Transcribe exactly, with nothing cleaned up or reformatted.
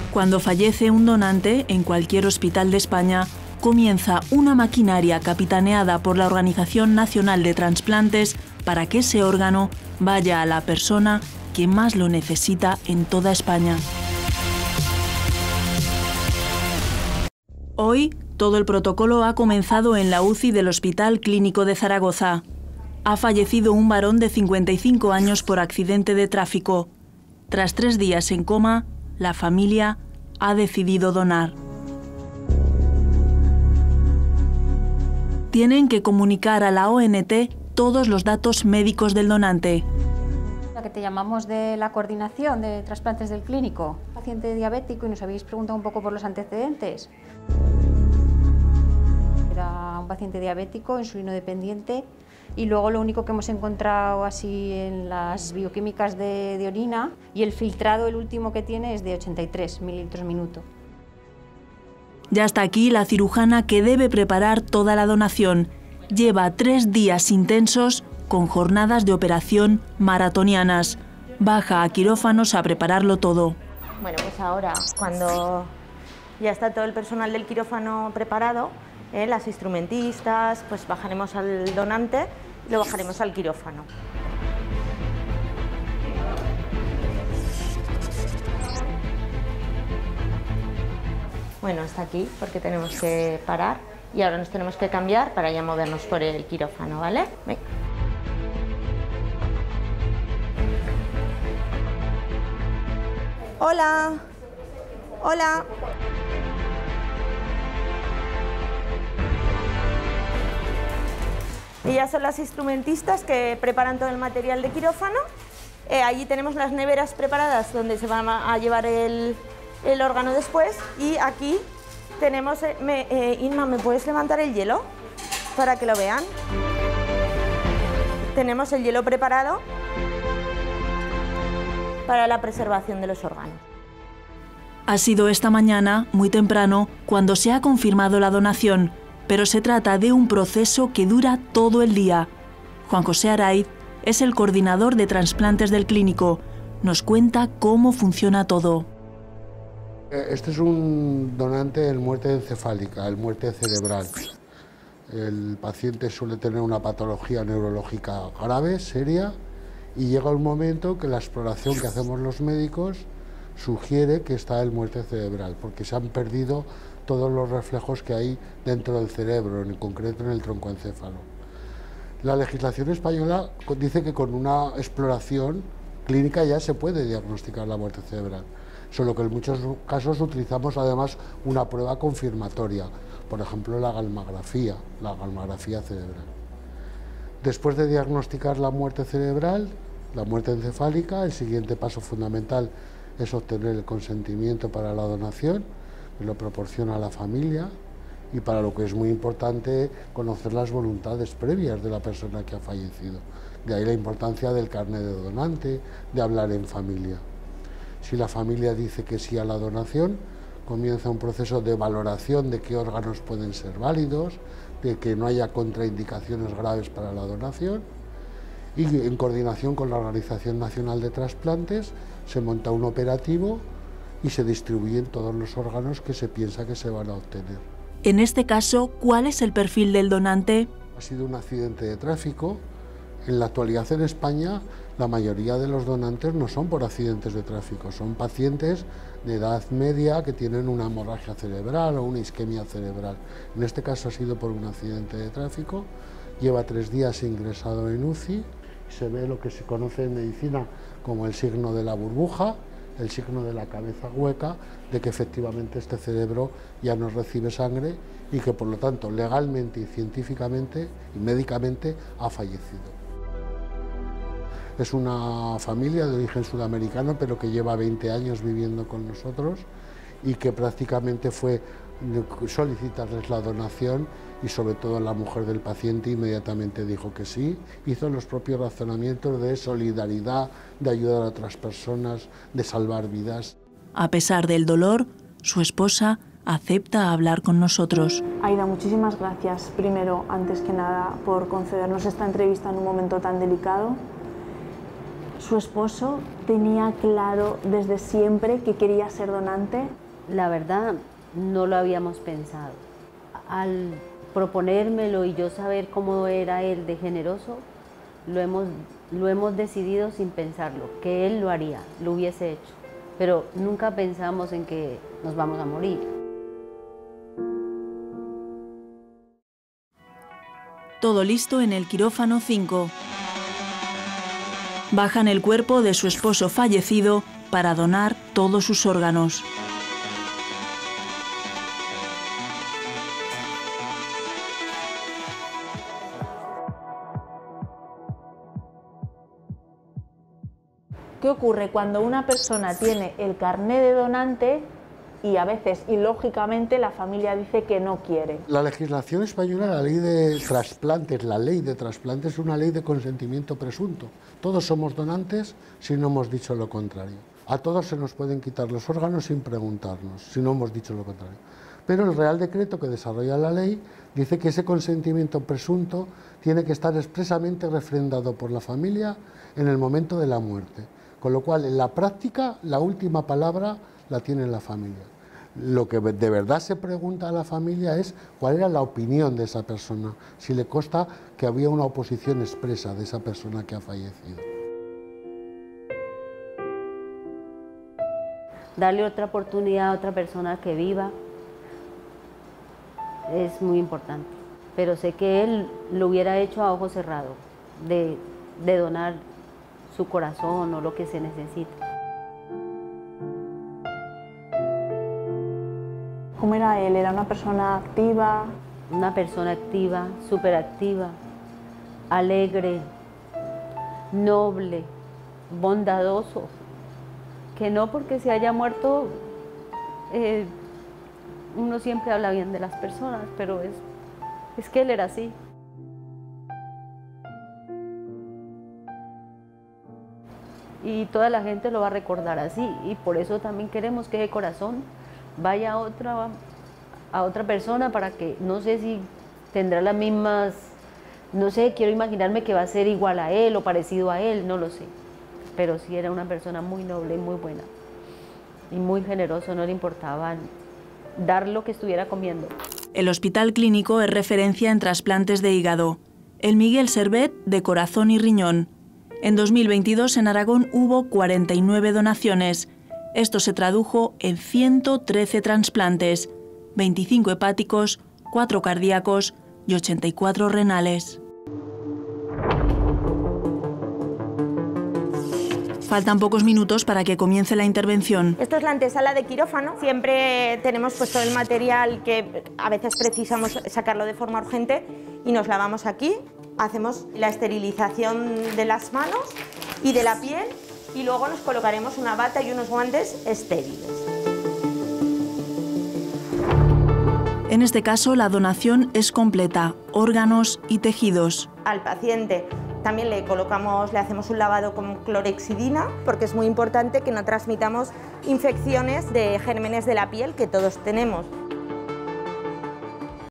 Cuando fallece un donante en cualquier hospital de España, comienza una maquinaria capitaneada por la Organización Nacional de Trasplantes para que ese órgano vaya a la persona que más lo necesita en toda España. Hoy, todo el protocolo ha comenzado en la U C I del Hospital Clínico de Zaragoza. Ha fallecido un varón de cincuenta y cinco años por accidente de tráfico. Tras tres días en coma, la familia ha decidido donar. Tienen que comunicar a la O N T todos los datos médicos del donante. La que te llamamos de la coordinación de trasplantes del clínico. Paciente diabético y nos habéis preguntado un poco por los antecedentes. Era un paciente diabético, insulino dependiente, y luego lo único que hemos encontrado así en las bioquímicas de, de orina, y el filtrado, el último que tiene, es de ochenta y tres mililitros minuto. Ya está aquí la cirujana que debe preparar toda la donación. Lleva tres días intensos con jornadas de operación maratonianas. Baja a quirófanos a prepararlo todo. Bueno, pues ahora, cuando ya está todo el personal del quirófano preparado, eh, las instrumentistas, pues bajaremos al donante y lo bajaremos al quirófano. Bueno, está aquí porque tenemos que parar y ahora nos tenemos que cambiar para ya movernos por el quirófano, ¿vale? Ven. Hola. Hola. Ellas son las instrumentistas que preparan todo el material de quirófano. Eh, allí tenemos las neveras preparadas donde se van a llevar el, el órgano después, y aquí tenemos... Eh, me, eh, Inma, ¿me puedes levantar el hielo para que lo vean? Tenemos el hielo preparado para la preservación de los órganos. Ha sido esta mañana, muy temprano, cuando se ha confirmado la donación, pero se trata de un proceso que dura todo el día. Juan José Araiz es el coordinador de trasplantes del clínico. Nos cuenta cómo funciona todo. Este es un donante en muerte encefálica, en muerte cerebral. El paciente suele tener una patología neurológica grave, seria, y llega un momento que la exploración que hacemos los médicos sugiere que está en muerte cerebral, porque se han perdido todos los reflejos que hay dentro del cerebro, en concreto en el troncoencéfalo. La legislación española dice que con una exploración clínica ya se puede diagnosticar la muerte cerebral, solo que en muchos casos utilizamos además una prueba confirmatoria, por ejemplo la gammagrafía, la gammagrafía cerebral. Después de diagnosticar la muerte cerebral, la muerte encefálica, el siguiente paso fundamental es obtener el consentimiento para la donación, que lo proporciona la familia, y para lo que es muy importante, conocer las voluntades previas de la persona que ha fallecido. De ahí la importancia del carnet de donante, de hablar en familia. Si la familia dice que sí a la donación, comienza un proceso de valoración de qué órganos pueden ser válidos, de que no haya contraindicaciones graves para la donación, y en coordinación con la Organización Nacional de Trasplantes se monta un operativo y se distribuyen todos los órganos que se piensa que se van a obtener. En este caso, ¿cuál es el perfil del donante? Ha sido un accidente de tráfico. En la actualidad en España la mayoría de los donantes no son por accidentes de tráfico, son pacientes de edad media que tienen una hemorragia cerebral o una isquemia cerebral. En este caso ha sido por un accidente de tráfico, lleva tres días ingresado en U C I, se ve lo que se conoce en medicina como el signo de la burbuja, el signo de la cabeza hueca, de que efectivamente este cerebro ya no recibe sangre y que por lo tanto legalmente y científicamente y médicamente ha fallecido. Es una familia de origen sudamericano, pero que lleva veinte años viviendo con nosotros y que prácticamente fue solicitarles la donación, y sobre todo la mujer del paciente inmediatamente dijo que sí. Hizo los propios razonamientos de solidaridad, de ayudar a otras personas, de salvar vidas. A pesar del dolor, su esposa acepta hablar con nosotros. Aida, muchísimas gracias, primero, antes que nada, por concedernos esta entrevista en un momento tan delicado. ¿Su esposo tenía claro desde siempre que quería ser donante? La verdad, no lo habíamos pensado. Al proponérmelo y yo saber cómo era él de generoso, lo hemos, lo hemos decidido sin pensarlo, que él lo haría, lo hubiese hecho. Pero nunca pensamos en que nos vamos a morir. Todo listo en el quirófano cinco. Bajan el cuerpo de su esposo fallecido para donar todos sus órganos. ¿Qué ocurre cuando una persona tiene el carné de donante y a veces, ilógicamente, la familia dice que no quiere? La legislación española, la ley de trasplantes, la ley de trasplantes es una ley de consentimiento presunto. Todos somos donantes si no hemos dicho lo contrario. A todos se nos pueden quitar los órganos sin preguntarnos, si no hemos dicho lo contrario. Pero el Real Decreto que desarrolla la ley dice que ese consentimiento presunto tiene que estar expresamente refrendado por la familia en el momento de la muerte. Con lo cual, en la práctica, la última palabra la tiene la familia. Lo que de verdad se pregunta a la familia es cuál era la opinión de esa persona, si le consta que había una oposición expresa de esa persona que ha fallecido. Darle otra oportunidad a otra persona que viva es muy importante, pero sé que él lo hubiera hecho a ojo cerrado, de, de donar su corazón o lo que se necesite. ¿Cómo era él? ¿Era una persona activa? Una persona activa, súper activa, alegre, noble, bondadoso, que no porque se haya muerto, eh, uno siempre habla bien de las personas, pero es, es que él era así. Y toda la gente lo va a recordar así, y por eso también queremos que ese corazón vaya a otra, a otra persona para que, no sé si tendrá las mismas, no sé, quiero imaginarme que va a ser igual a él o parecido a él, no lo sé, pero sí era una persona muy noble y muy buena, y muy generoso, no le importaba dar lo que estuviera comiendo. El Hospital Clínico es referencia en trasplantes de hígado. El Miguel Servet de corazón y riñón. En dos mil veintidós en Aragón hubo cuarenta y nueve donaciones. Esto se tradujo en ciento trece trasplantes, veinticinco hepáticos, cuatro cardíacos y ochenta y cuatro renales. Faltan pocos minutos para que comience la intervención. Esto es la antesala de quirófano. Siempre tenemos pues todo el material que a veces precisamos sacarlo de forma urgente y nos lavamos aquí. Hacemos la esterilización de las manos y de la piel y luego nos colocaremos una bata y unos guantes estériles. En este caso, la donación es completa, órganos y tejidos. Al paciente también le colocamos, le hacemos un lavado con clorexidina, porque es muy importante que no transmitamos infecciones de gérmenes de la piel que todos tenemos.